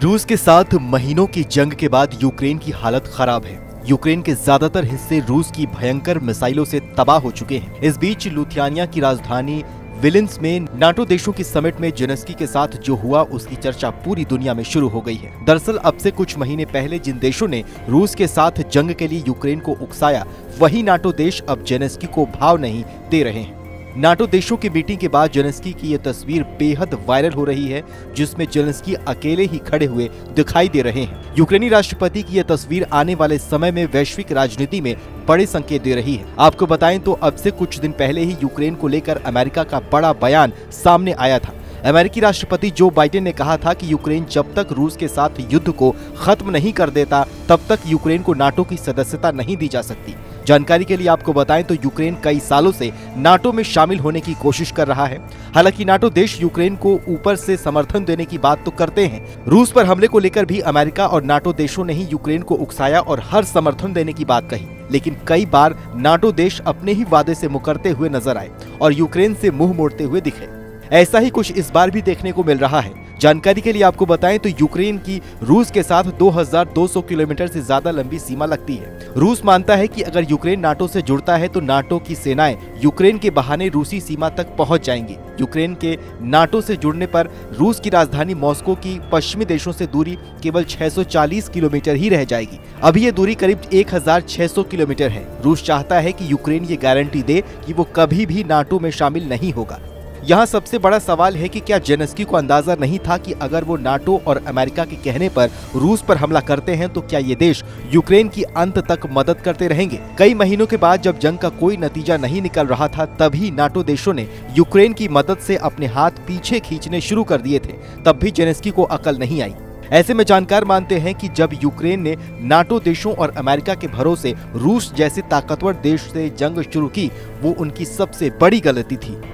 रूस के साथ महीनों की जंग के बाद यूक्रेन की हालत खराब है। यूक्रेन के ज्यादातर हिस्से रूस की भयंकर मिसाइलों से तबाह हो चुके हैं। इस बीच लुथियानिया की राजधानी विलिन्स में नाटो देशों की समिट में जेलेंस्की के साथ जो हुआ उसकी चर्चा पूरी दुनिया में शुरू हो गई है। दरअसल अब से कुछ महीने पहले जिन देशों ने रूस के साथ जंग के लिए यूक्रेन को उकसाया, वही नाटो देश अब जेलेंस्की को भाव नहीं दे रहे हैं। नाटो देशों की मीटिंग के बाद जेलेंस्की की ये तस्वीर बेहद वायरल हो रही है, जिसमें जेलेंस्की अकेले ही खड़े हुए दिखाई दे रहे हैं। यूक्रेनी राष्ट्रपति की यह तस्वीर आने वाले समय में वैश्विक राजनीति में बड़े संकेत दे रही है। आपको बताएं तो अब से कुछ दिन पहले ही यूक्रेन को लेकर अमेरिका का बड़ा बयान सामने आया था। अमेरिकी राष्ट्रपति जो बाइडेन ने कहा था कि यूक्रेन जब तक रूस के साथ युद्ध को खत्म नहीं कर देता, तब तक यूक्रेन को नाटो की सदस्यता नहीं दी जा सकती। जानकारी के लिए आपको बताएं तो यूक्रेन कई सालों से नाटो में शामिल होने की कोशिश कर रहा है। हालांकि नाटो देश यूक्रेन को ऊपर से समर्थन देने की बात तो करते हैं। रूस पर हमले को लेकर भी अमेरिका और नाटो देशों ने ही यूक्रेन को उकसाया और हर समर्थन देने की बात कही, लेकिन कई बार नाटो देश अपने ही वादे से मुकरते हुए नजर आए और यूक्रेन से मुंह मोड़ते हुए दिखे। ऐसा ही कुछ इस बार भी देखने को मिल रहा है। जानकारी के लिए आपको बताएं तो यूक्रेन की रूस के साथ 2200 किलोमीटर से ज्यादा लंबी सीमा लगती है। रूस मानता है कि अगर यूक्रेन नाटो से जुड़ता है तो नाटो की सेनाएं यूक्रेन के बहाने रूसी सीमा तक पहुंच जाएंगी। यूक्रेन के नाटो से जुड़ने पर रूस की राजधानी मॉस्को की पश्चिमी देशों से दूरी केवल 640 किलोमीटर ही रह जाएगी। अभी ये दूरी करीब 1600 किलोमीटर है। रूस चाहता है कि यूक्रेन ये गारंटी दे कि वो कभी भी नाटो में शामिल नहीं होगा। यहाँ सबसे बड़ा सवाल है कि क्या जेलेंस्की को अंदाजा नहीं था कि अगर वो नाटो और अमेरिका के कहने पर रूस पर हमला करते हैं तो क्या ये देश यूक्रेन की अंत तक मदद करते रहेंगे। कई महीनों के बाद जब जंग का कोई नतीजा नहीं निकल रहा था, तभी नाटो देशों ने यूक्रेन की मदद से अपने हाथ पीछे खींचने शुरू कर दिए थे। तब भी जेलेंस्की को अकल नहीं आई। ऐसे में जानकार मानते हैं कि जब यूक्रेन ने नाटो देशों और अमेरिका के भरोसे रूस जैसे ताकतवर देश से जंग शुरू की, वो उनकी सबसे बड़ी गलती थी।